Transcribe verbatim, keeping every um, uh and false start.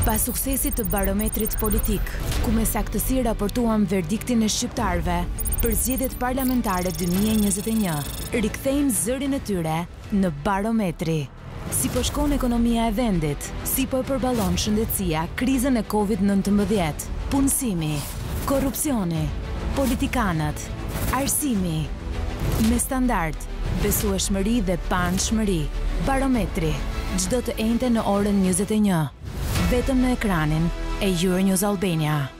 Pas suksesit të barometrit politik, ku me saktësi raportuam verdiktin e shqiptarëve për zgjedhjet parlamentare dy mijë e njëzet e një, rikthejmë zërin e tyre në Barometri. Si po shkon ekonomia e vendit, si po e përballon shëndetësia krizën e kovid nëntëmbëdhjetë, punësimi, korrupsioni, politikanët, arsimi, me standard, besueshmëri dhe panshmëri. Barometri, çdo të enjte në orën njëzet e një. Vetëm në ekranin e Euronews Albania.